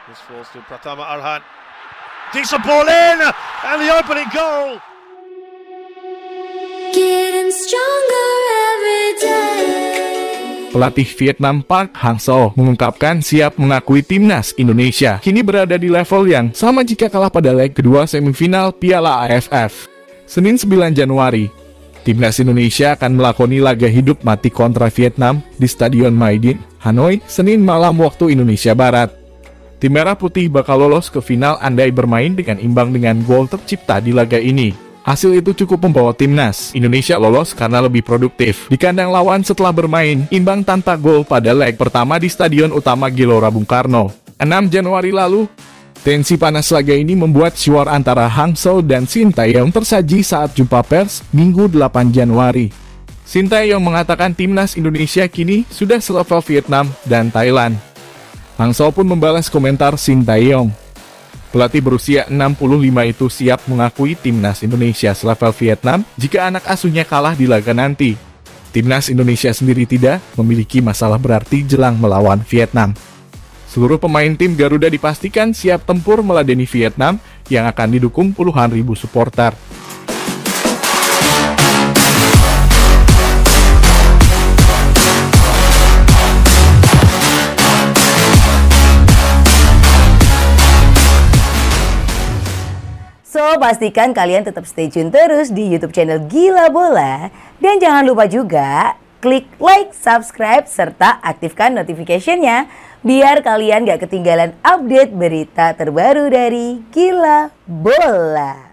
This falls to Pratama Arhan. Decent ball in, and the opening goal. Getting stronger every day. Pelatih Vietnam Park Hang-seo mengungkapkan siap mengakui timnas Indonesia kini berada di level yang sama jika kalah pada leg kedua semifinal Piala AFF. Senin 9 Januari, timnas Indonesia akan melakoni laga hidup mati kontra Vietnam di Stadion Mai Dinh, Hanoi, Senin malam waktu Indonesia Barat. Tim Merah Putih bakal lolos ke final andai bermain dengan imbang dengan gol tercipta di laga ini. Hasil itu cukup membawa timnas Indonesia lolos karena lebih produktif di kandang lawan setelah bermain imbang tanpa gol pada leg pertama di Stadion Utama Gelora Bung Karno. 6 Januari lalu, tensi panas laga ini membuat syuar antara Hang-seo dan Shin Tae-yong tersaji saat jumpa pers Minggu 8 Januari. Shin Tae-yong mengatakan timnas Indonesia kini sudah selevel Vietnam dan Thailand. Hang-seo pun membalas komentar Shin Tae-yong. Pelatih berusia 65 itu siap mengakui timnas Indonesia selevel Vietnam jika anak asuhnya kalah di laga nanti. Timnas Indonesia sendiri tidak memiliki masalah berarti jelang melawan Vietnam. Seluruh pemain tim Garuda dipastikan siap tempur meladeni Vietnam yang akan didukung puluhan ribu supporter. So, pastikan kalian tetap stay tune terus di YouTube channel Gila Bola. Dan jangan lupa juga klik like, subscribe, serta aktifkan notification-nya biar kalian gak ketinggalan update berita terbaru dari Gila Bola.